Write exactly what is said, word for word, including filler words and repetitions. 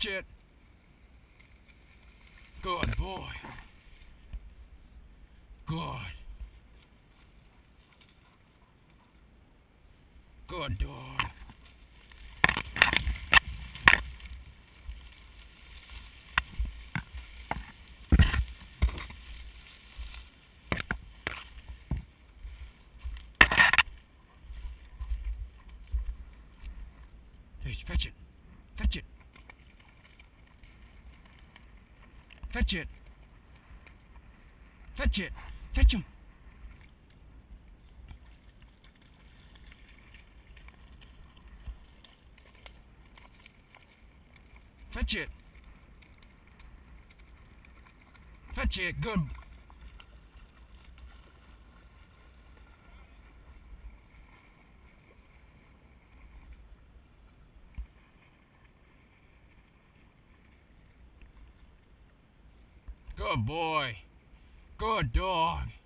Fetch it. Good boy. Good. Good dog. Hey, fetch it. Fetch it. Fetch it. Fetch it. Fetch him. Fetch it. Fetch it. Good. Good boy. Good dog.